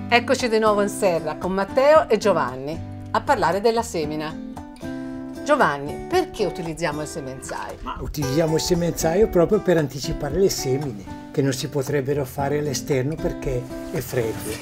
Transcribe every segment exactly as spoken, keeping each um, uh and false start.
Eccoci di nuovo in serra con Matteo e Giovanni a parlare della semina. Giovanni, perché utilizziamo il semenzaio? Ma utilizziamo il semenzaio proprio per anticipare le semine, che non si potrebbero fare all'esterno perché è freddo.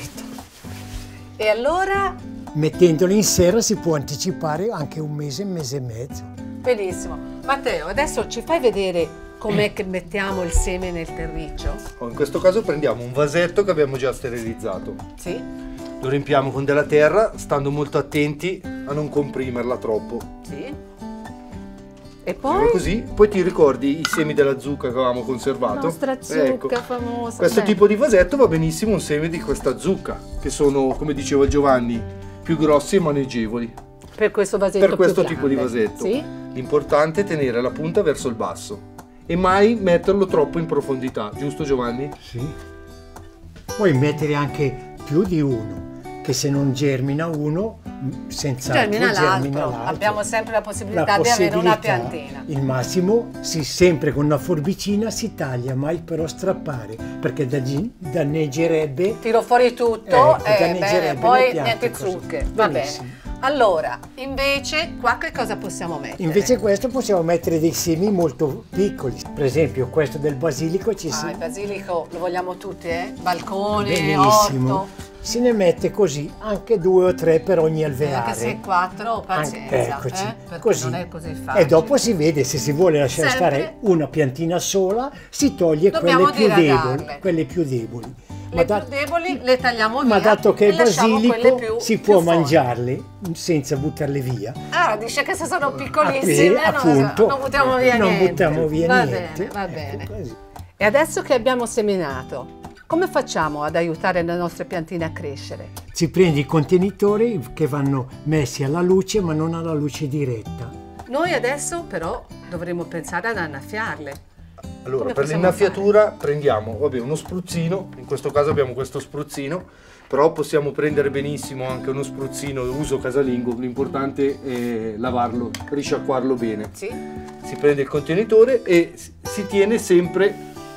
E allora? Mettendole in serra si può anticipare anche un mese, un mese e mezzo. Benissimo. Matteo, adesso ci fai vedere com'è che mettiamo il seme nel terriccio? In questo caso prendiamo un vasetto che abbiamo già sterilizzato. Sì. Lo riempiamo con della terra, stando molto attenti a non comprimerla troppo. Sì. E poi? E così, poi ti ricordi i semi della zucca che avevamo conservato? La nostra zucca ecco. famosa. Questo Beh. tipo di vasetto va benissimo un seme di questa zucca, che sono, come diceva Giovanni, più grossi e maneggevoli. Per questo vasetto Per questo più tipo di grande. vasetto. Sì. L'importante è tenere la punta verso il basso e mai metterlo troppo in profondità, giusto Giovanni? Sì. Puoi mettere anche più di uno, che se non germina uno, senz'altro Germina germina l'altro. l'altro. Abbiamo sempre la possibilità, La di avere una possibilità. piantina. Il massimo, si, sempre con una forbicina si taglia, mai però strappare, perché daggi- danneggerebbe. Tiro fuori tutto Ecco, e danneggerebbe bene, poi le piante, niente così. zucche. Va Benissimo. bene. Allora, invece, qua che cosa possiamo mettere? Invece questo possiamo mettere dei semi molto piccoli, per esempio questo del basilico ci si... Ah, il basilico lo vogliamo tutti, eh? Balcone, Benissimo. orto. Se ne mette così, anche due o tre per ogni E alveare. anche se quattro, pazienza, Anche- eccoci, eh? Perché così. non è così facile. E dopo si vede, se si vuole lasciare Sempre. stare una piantina sola, si toglie Dobbiamo quelle più diradarle. deboli. Quelle più deboli. Le da- più deboli le tagliamo via. ma dato che e è lasciamo quelle basilico, più- si più può forti. mangiarle senza buttarle via. Ah, dice che se sono piccolissime Appunto, non, non buttiamo via non niente. buttiamo via va niente. Bene, va Ecco, bene. così. E adesso che abbiamo seminato, come facciamo ad aiutare le nostre piantine a crescere? Si prende i contenitori che vanno messi alla luce, ma non alla luce diretta. Noi adesso però dovremo pensare ad annaffiarle. Allora, Come per possiamo l'innaffiatura prendiamo vabbè, uno spruzzino, in questo caso abbiamo questo spruzzino, però possiamo prendere benissimo anche uno spruzzino uso casalingo, l'importante è lavarlo, risciacquarlo bene. Sì? Si prende il contenitore e si tiene sempre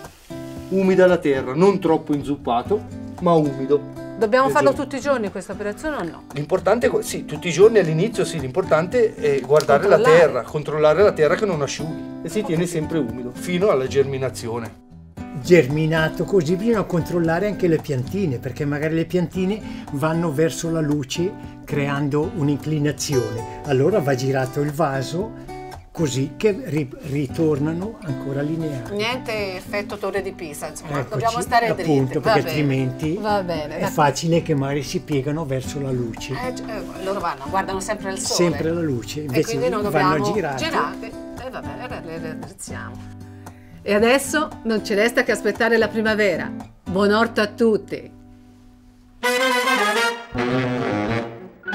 umida la terra, non troppo inzuppato, ma umido. Dobbiamo Per farlo esempio. tutti i giorni questa operazione o no? L'importante è, sì, tutti i giorni all'inizio sì, l'importante è guardare la Controllare. terra, controllare la terra che non asciughi e si tiene sempre umido fino alla germinazione. Germinato così bisogna controllare anche le piantine, perché magari le piantine vanno verso la luce creando un'inclinazione. Allora va girato il vaso così che ri- ritornano ancora lineari. Niente effetto Torre di Pisa, insomma, Eccoci, dobbiamo stare dritti. appunto, Va perché bene. altrimenti Va bene, è va- facile che magari si piegano verso la luce. Eh, gi- eh, loro vanno, guardano sempre il sole. Sempre la luce, E invece quindi noi dobbiamo vanno girate. girate. E va bene, le- le raddrizziamo. E adesso non ci resta che aspettare la primavera. Buon orto a tutti!